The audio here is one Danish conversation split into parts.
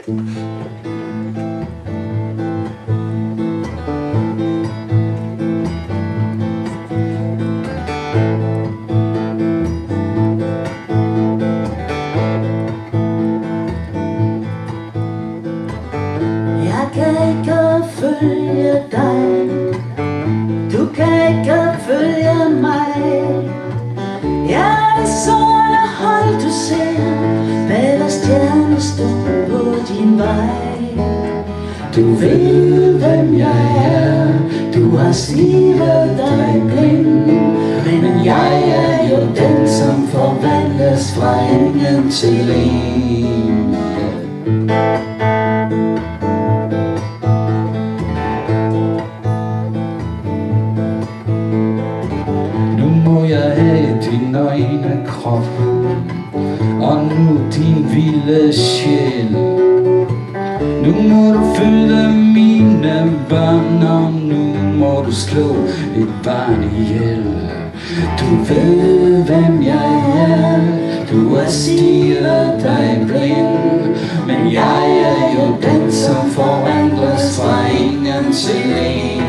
Jeg kan ikke følge dig, du kan ikke følge mig. Jeg er så hold, du ser bag hver stjernestund på din vej. Du ved hvem jeg er, du har stirret dig blind. Men jeg er jo den som forvandles fra ingen til en. Din nøgne krop og nu din vilde sjæl. Nu må du føde mine børn, og nu må du slå et barn ihjel. Du ved hvem jeg er, du har stirret dig blind. Men jeg er jo den som forvandles fra ingen til en.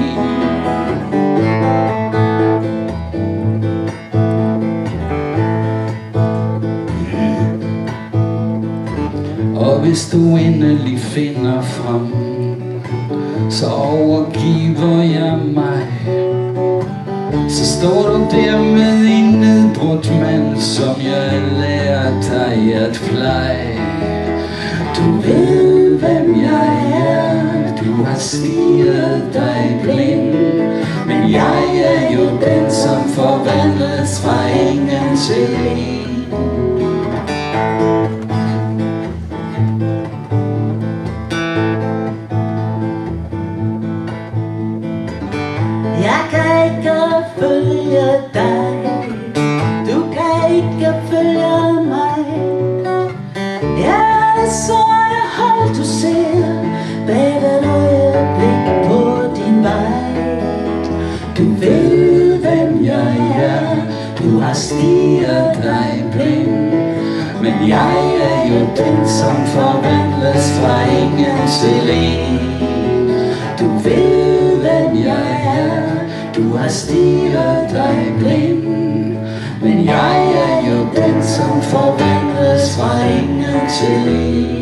Og hvis du endelig finder frem, så overgiver jeg mig. Så står du der med en nedbrudt mand, som jeg lærer dig at pleje. Du ved hvem jeg er, du har stirret dig blind. Men jeg er jo den som forvandles fra ingen til en. Jeg kan ikke følge dig, du kan ikke følge mig. Jeg er så hold, du ser bag hvert øjeblik på din vej. Du ved hvem jeg er, du har stirret dig blind. Men jeg er jo den som forvandles fra ingen til en. Du ved hvem jeg er, du har stirret dig blind. Men jeg er jo den som forvandles fra ingen til en.